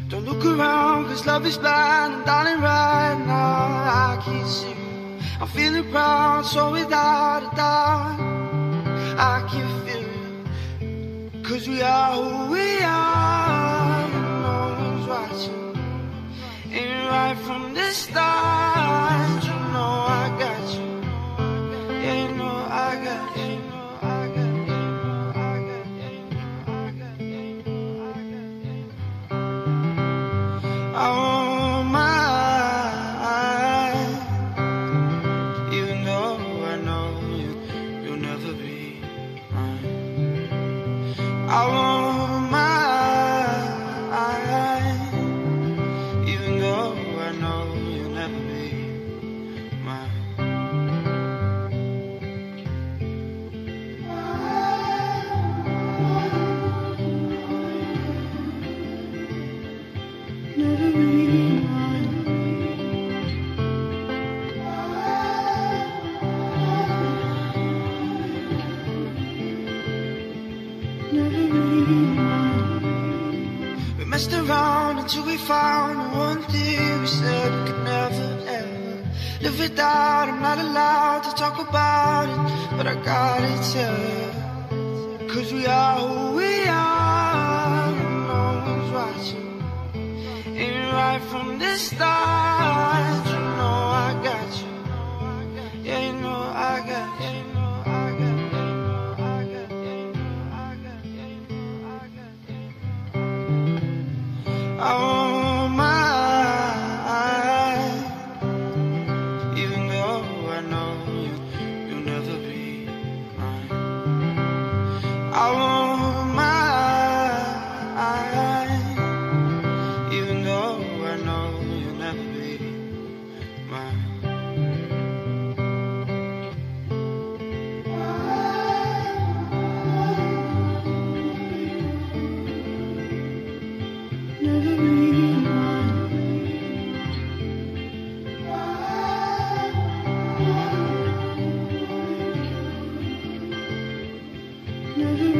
Don't look around, cause love is blind. And darling, right now I can see you. I'm feeling proud, so without a doubt I can feel you. Cause we are who we are, and no one's watching. Ain't right from the start. You know I got you. Yeah, you know I got you. I want mine, even though I know you'll never be mine. I want mine, even though I know you'll never be mine. Never be mine. Never be mine. We messed around until we found the one thing we said we could never ever live without. I'm not allowed to talk about it, but I gotta tell you. Cause we are who we are, and no one's watching. Ain't right from the start. You know I got you. Yeah, you know I got you. I want mine, even though I know you'll never be mine. I want mine, even though I know you'll never be mine. Never be mine. Never